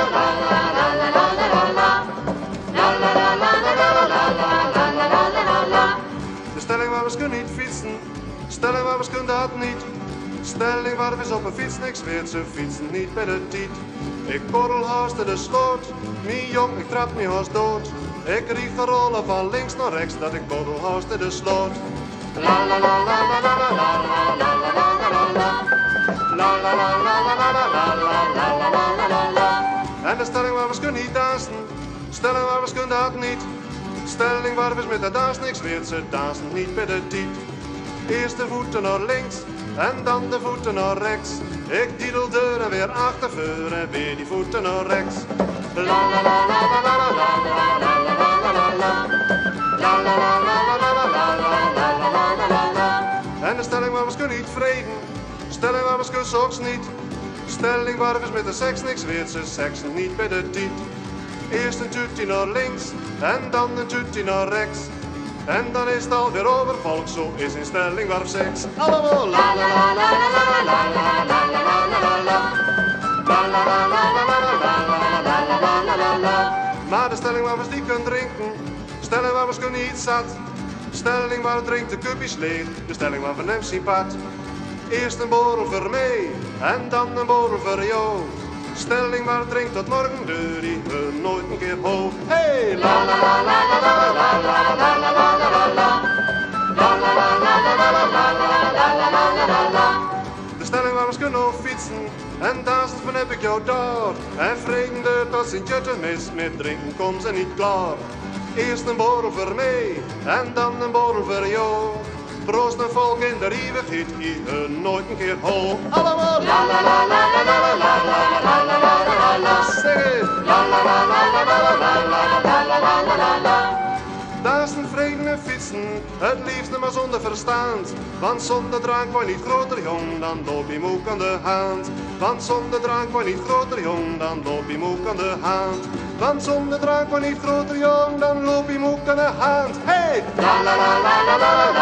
De stelling waar we kunnen niet fietsen, stelling waar we kunnen dat niet. Stelling waar we op een fiets niks weet, ze fietsen niet bij de tiet. Ik borrel haast de sloot, mijn jong, ik trap me haast dood. Ik rieg de rollen van links naar rechts, dat ik borrel haast de sloot. La la la la la la la la la la la la la. La la la la la la la la la la la la. En de stelling waar we kunnen niet dansen, stelling waar we kunnen dat niet. Stelling waar we met de dans niks weet, ze dansen niet bij de tiet. Eerst de voeten naar links en dan de voeten naar rechts. Ik diedel deur en weer achterveur en weer die voeten naar rechts. La la la la la la la la la la la la. La la la la la la la la la la la. En de stelling waar we kunnen niet vreden, stelling waar we kunnen soks niet. Stelling waar we met de seks niks weet, ze seksen niet bij de tiet. Eerst een tutie naar links en dan een tutie naar rechts. En dan is het alweer over volk, zo is in stelling waar seks. Allemaal la la la la la la la la la la la la. La la la la la la la la la la la la. Maar de stelling waar we die kunnen drinken, stelling waar we kunnen niet zat. Stelling waar we drinkt de cupjes leeg, de stelling waar we neemt zien pad. Eerst een borrel voor mij en dan een borrel voor jou. Stelling waar het drinkt tot morgen, deur die we nooit een keer hoog. Hey! La la la la la la la la la la la la la. La la la la la la la la la la la la. De stelling waar we kunnen fietsen en dansen van heb ik jou daar. En vrede tot Sint-Jutten mis, met drinken komt ze niet klaar. Eerst een borrel voor mij en dan een borrel voor jou. Proost een volk in de eeuwigheid, hier nooit een keer hoog. Allemaal la la la la la la la la la la la la la. Zeg het! La la la la la la la la la la la la la. Dansen, vreden en fietsen, het liefste maar zonder verstand. Want zonder drank word je niet groter jong, dan loop je moek aan de hand. Want zonder drank word je niet groter jong, dan loop je moek aan de hand. Want zonder drank word je niet groter jong, dan loop je moek aan de hand. Hey! La la la la la la la.